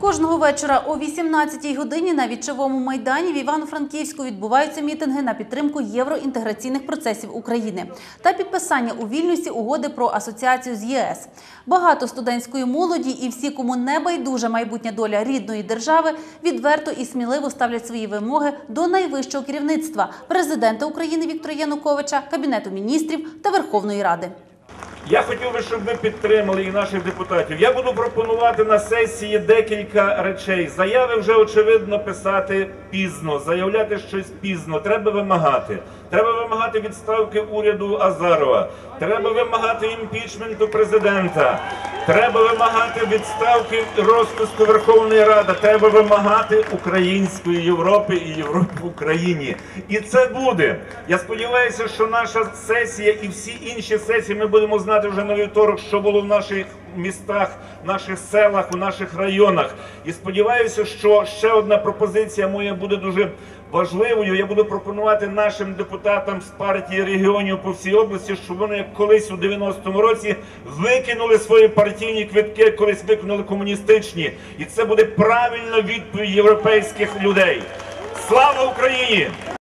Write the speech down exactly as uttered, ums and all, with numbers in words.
Кожного вечора о вісімнадцятій годині на Вічовому майдані в Івано-Франківську відбуваються мітинги на підтримку євроінтеграційних процесів України та підписання у Вільнюсі угоди про асоціацію з ЄС. Багато студентської молоді і всі, кому не байдужа майбутня доля рідної держави, відверто і сміливо ставлять свої вимоги до найвищого керівництва – президента України Віктора Януковича, Кабінету міністрів та Верховної Ради. Я хотів би, щоб ви підтримали і наших депутатів. Я буду пропонувати на сесії декілька речей. Заяви вже, очевидно, писати пізно, заявляти щось пізно. Треба вимагати. Треба вимагати відставки уряду Азарова. Треба вимагати імпічменту президента. Треба вимагати відставки розпуску Верховної Ради. Треба вимагати української Європи і Європи в Україні. І це буде. Я сподіваюся, що наша сесія і всі інші сесії ми будемо знати вже на вівторок, що було в наших містах, в наших селах, у наших районах. І сподіваюся, що ще одна пропозиція моя буде дуже важливою. Я буду пропонувати нашим депутатам з партії регіонів по всій області, щоб вони, як колись у дев'яностому році, викинули свої партійні квитки, колись викинули комуністичні. І це буде правильна відповідь європейських людей. Слава Україні!